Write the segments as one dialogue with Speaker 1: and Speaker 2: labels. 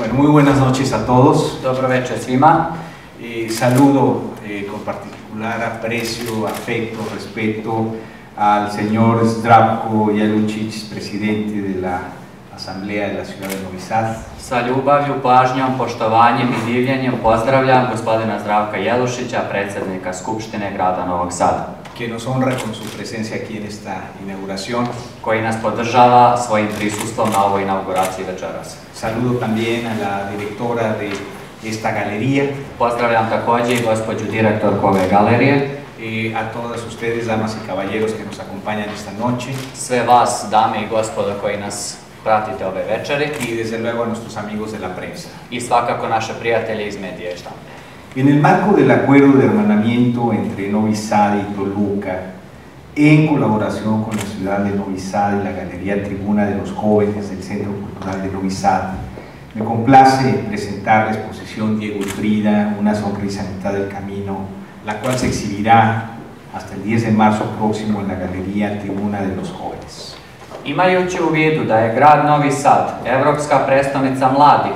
Speaker 1: Bueno, muy buenas noches a todos.
Speaker 2: Dobro večer svima.
Speaker 1: Saludo con particular aprecio, afecto, respeto al señor Zdravko Jalučić, presidente de la Asamblea de la Ciudad de Novi Sad.
Speaker 2: Sa ljubavlju, pažnjom, poštovanjem i divljenjem pozdravljam gospodina Zdravka Jelušića, predsjednika Skupštine grada Novog Sada,
Speaker 1: que nos honra con su presencia aquí en esta inauguración.
Speaker 2: koji nas podržava svojim prisustvom na ovoj inauguraciji večeras.
Speaker 1: Saludo también a la directora de esta galería.
Speaker 2: Pozdravljam također i gospođu direktorku ove galerije.
Speaker 1: A todas ustedes, damas y caballeros, que nos acompañan esta noche.
Speaker 2: Sve vas, dame i gospodo, koji nas pratite ove večeri.
Speaker 1: Y desde luego a nuestros amigos de la prensa.
Speaker 2: I svakako naše prijatelje iz medija i štampe.
Speaker 1: En el marco del acuerdo de hermanamiento entre Novi Sad y Toluca, en colaboración con la ciudad de Novi Sad y la Galería Tribuna de los Jóvenes del Centro Cultural de Novi Sad, me complace presentar la exposición Diego y Frida, una sonrisa a mitad del camino, la cual se exhibirá hasta el 10 de marzo próximo en la Galería Tribuna de los Jóvenes.
Speaker 2: Imajući u vidu da je grad Novi Sad Evropska prestonica mladih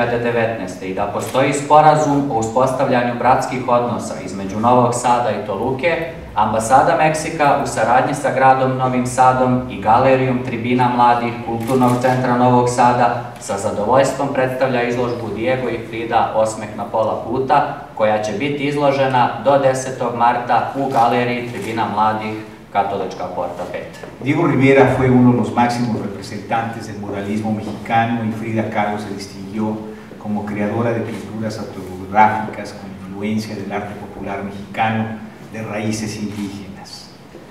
Speaker 2: 2019. i da postoji sporazum o uspostavljanju bratskih odnosa između Novog Sada i Toluke, Ambasada Meksika u saradnji sa gradom Novim Sadom i Galerijom Tribina mladih Kulturnog centra Novog Sada sa zadovoljstvom predstavlja izložbu Diego i Frida Osmeh na pola puta, koja će biti izložena do 10. marta u Galeriji Tribina mladih Katolička porta 5.
Speaker 1: Diego Rivera fue uno de los máximos representantes del muralismo mexicano y Frida Kahlo se distinguió como creadora de pinturas autobiográficas con influencia del arte popular mexicano de raíces indígenas.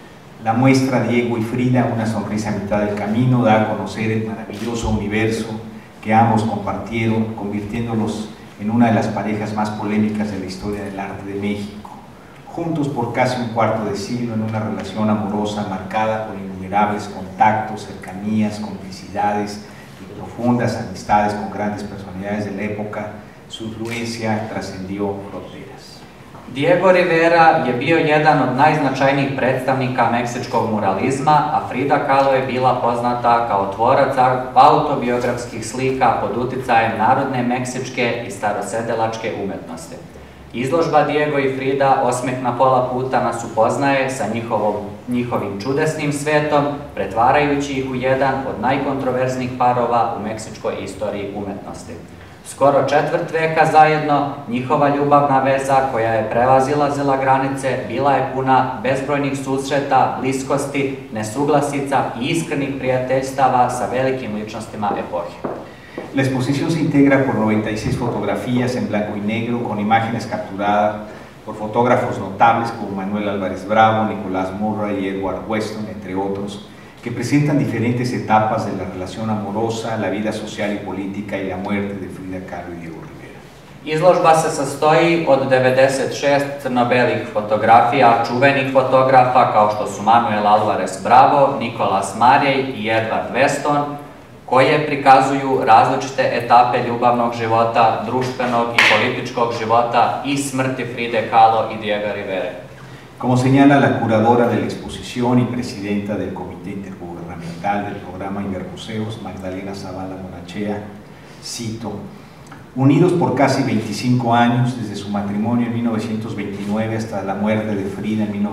Speaker 1: La muestra Diego y Frida, una sonrisa a mitad del camino, da a conocer el maravilloso universo que ambos compartieron, convirtiéndolos en una de las parejas más polémicas de la historia del arte de México. Juntos por casi un cuarto de siglo en una relación amorosa marcada por innumerables contactos, cercanías, complicidades y profundas amistades con grandes personalidades de la época, su influencia trascendió fronteras.
Speaker 2: Diego Rivera je bio jedan od najznačajnijih predstavnika meksičkog muralizma, a Frida Kahlo je bila poznata kao tvorac autobiografskih slika pod uticajem narodne meksičke i starosedelačke umetnosti. Izložba Diego i Frida Osmeh na pola puta nas upoznaje sa njihovim čudesnim svetom, pretvarajući ih u jedan od najkontroverznijih parova u meksičkoj istoriji umetnosti. Skoro četvrt veka zajedno, njihova ljubavna veza koja je prevazilazila granice bila je puna bezbrojnih susreta, bliskosti, nesuglasica i iskrenih prijateljstava sa velikim ličnostima epohe.
Speaker 1: La exposición se integra por 96 fotografías en blanco y negro con imágenes capturadas por fotógrafos notables como Manuel Álvarez Bravo, Nicolás Murray y Edward Weston, entre otros, que presentan diferentes etapas de la relación amorosa, la vida social y política y la muerte de Frida Kahlo y Diego Rivera.
Speaker 2: Izložba se sastoji od 96 crno-belih fotografija čuvenih fotografa kao što su Manuel Álvarez Bravo, Nicolás Murray i Edward Weston, koje prikazuju različite etape ljubavnog života, društvenog i političkog života i smrti Fride Kahlo i Diego Rivera.
Speaker 1: Como señala la curadora de la exposición y presidenta del Comité Intergubernamental del Programa Ibermuseos, Magdalena Zavala Monachea, cito, unidos por casi 25 años, desde su matrimonio en 1929 hasta la muerte de Frida en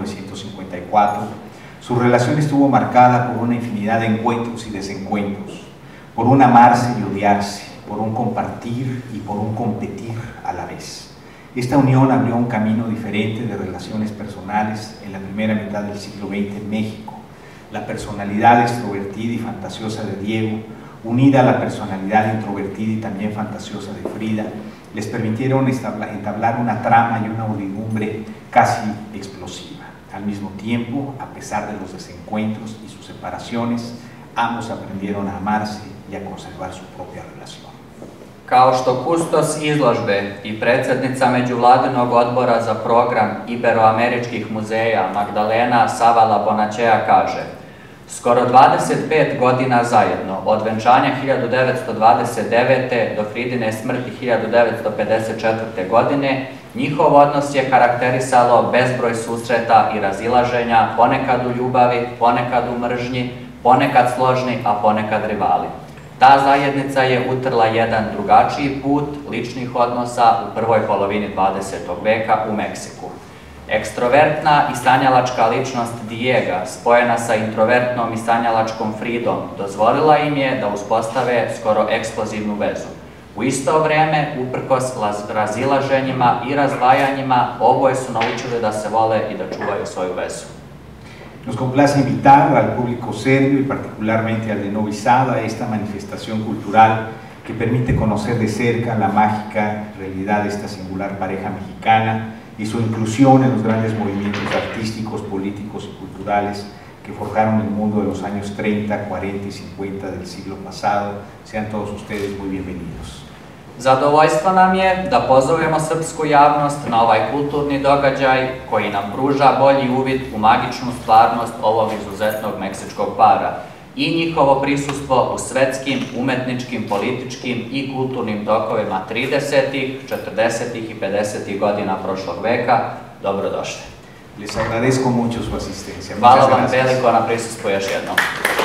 Speaker 1: 1954, su relación estuvo marcada por una infinidad de encuentros y desencuentros, por un amarse y odiarse, por un compartir y por un competir a la vez. Esta unión abrió un camino diferente de relaciones personales en la primera mitad del siglo XX en México. La personalidad extrovertida y fantasiosa de Diego, unida a la personalidad introvertida y también fantasiosa de Frida, les permitieron entablar una trama y una audidumbre casi explosiva. Al mismo tiempo, a pesar de los desencuentros y sus separaciones, ambos aprendieron a amarse y a conservar su propia relación.
Speaker 2: Kao što kustos izložbe i predsjednica Međuvladinog odbora za program Iberoameričkih muzeja Magdalena Zavala Bonachea kaže: skoro 25 godina zajedno, od venčanja 1929. do Fridine smrti 1954. godine, njihov odnos je karakterisalo bezbroj susreta i razilaženja, ponekad u ljubavi, ponekad u mržnji, ponekad složni, a ponekad rivali. Ta zajednica je utrla jedan drugačiji put ličnih odnosa u prvoj polovini 20. veka u Meksiku. Ekstrovertna i sanjalačka ličnost Diega, spojena sa introvertnom i sanjalačkom Fridom, dozvolila im je da uspostave skoro eksplozivnu vezu. U isto vreme, uprkos razilaženjima i razdvajanjima, oboje su naučili da se vole i da čuvaju svoju vezu.
Speaker 1: Nos complace invitar al público serbio y particularmente al de Novi Sad a esta manifestación cultural que permite conocer de cerca la mágica realidad de esta singular pareja mexicana y su inclusión en los grandes movimientos artísticos, políticos y culturales que forjaron el mundo de los años 30, 40 y 50 del siglo pasado. Sean todos ustedes muy bienvenidos.
Speaker 2: Zadovoljstvo nam je da pozovemo srpsku javnost na ovaj kulturni događaj koji nam pruža bolji uvid u magičnu stvarnost ovog izuzetnog meksičkog para i njihovo prisustvo u svetskim, umetničkim, političkim i kulturnim tokovima 30., 40. i 50. godina prošlog veka. Dobrodošli.
Speaker 1: Les agradezco mucho su asistencia.
Speaker 2: Hvala vam veliko na prisustvu još jednom.